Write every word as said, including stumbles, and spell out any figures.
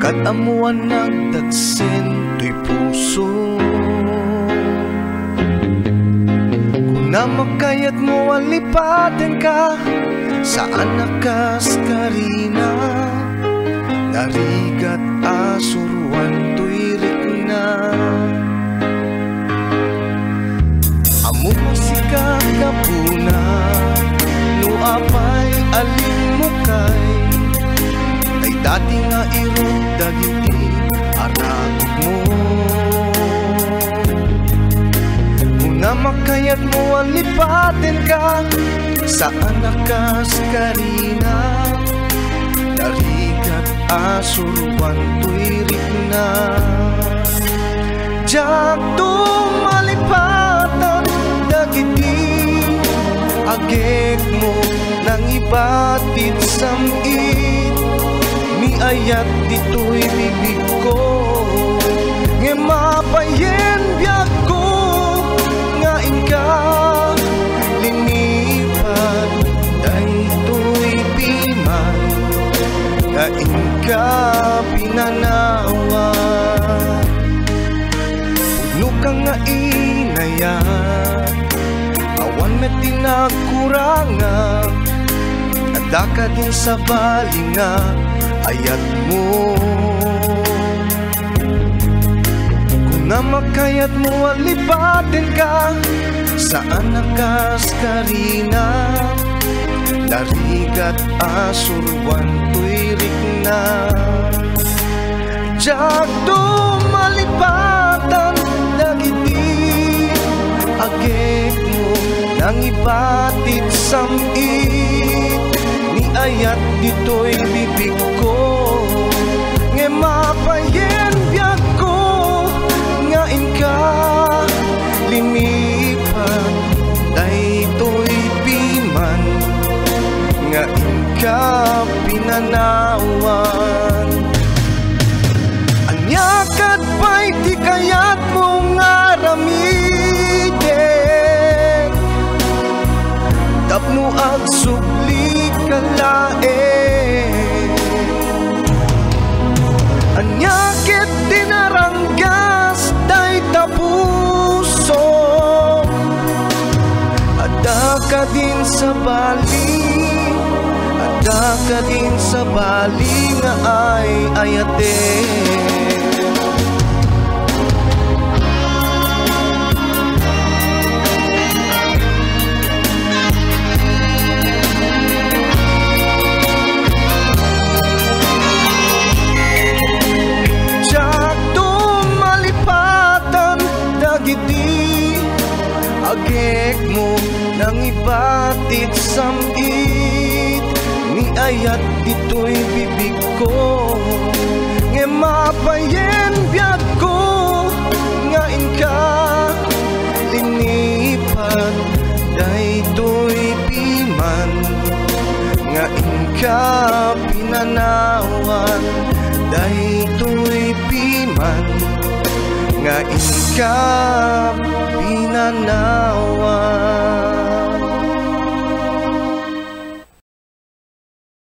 Katamuan nagdagsin to'y puso. Kung namakayat mo alipatin ka, saan nakas karina? Narigat asuruan to'y Rikna. Amo masika kapuna, no apay alin mo kay, ay dati nga irong dagiti arakot mo. Kung namakayat mo alipatin ka, saan nakas karina? Narigat asuruan to'y Rikna. Diyak tumalipatan dagiti agek mo nang ibatid samit. Miayat dito'y bibig ko, nga mapayen biyak ko, nga inka linipat daytoy piman, nga inka pinanawan. Puno ka nga inayat, awan met tinakurangan, ada ka din sa balinga ayat mo. Kung namakayat mo alipatin ka, saan nakas karina? Narigat asuruan to'y Rikna. Diyak tumalipatan dagiti agek mo nang ibatid samit. Niayat dito'y bibig ko, nga mapayen biyak ko, nga inka linipat daytoy piman, nga inka pinanawan. Anyakat pa'y di kayat mong aramiden, tapno ag subli kalae. Anyakit dinaranggas day tapuso, ada ka din sa bali, ada ka din sa bali nga ay ayate. Agek mo nang ibatid samit. Niayat dito'y bibig ko, nga mapayen biyak ko, nga inka linipat daytoy piman, nga inka pinanawan daytoy piman, nga inka pinanawan.